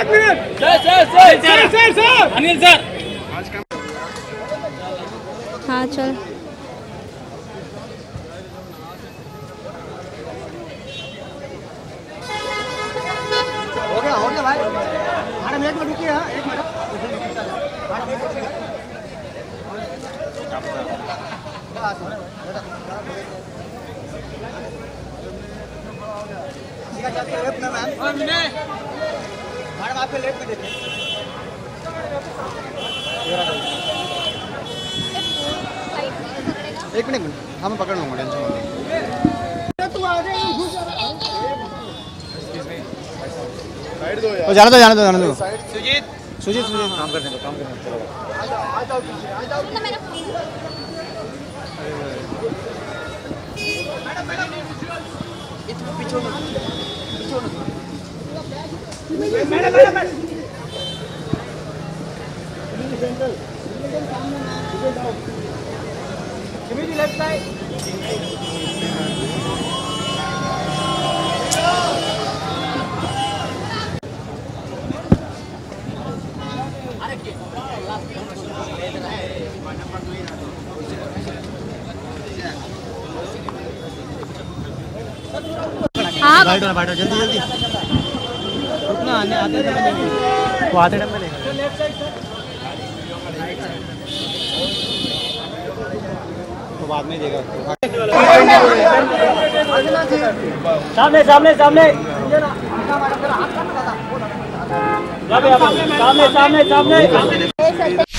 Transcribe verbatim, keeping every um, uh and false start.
एक minute sir sir sir sir sir Anil sir. हाँ चल हो गया हो गया भाई। मैडम एक मिनट रुकिए। हाँ एक मिनट मैडम आपके लेफ्ट में देखिए। एक मिनट मिनट हम पकड़ लूँगा टेंशन मत। जाने दो जाने दो जाने दो। सुजीत सुजीत सुजीत काम करने दो काम करने दो। Madam madam madam left side. हाँ बैठो बैठो जल्दी जल्दी रुकना आने आते वो आते टाइम में लेगा। तो बाद में देगा। सामने सामने सामने सामने सामने सामने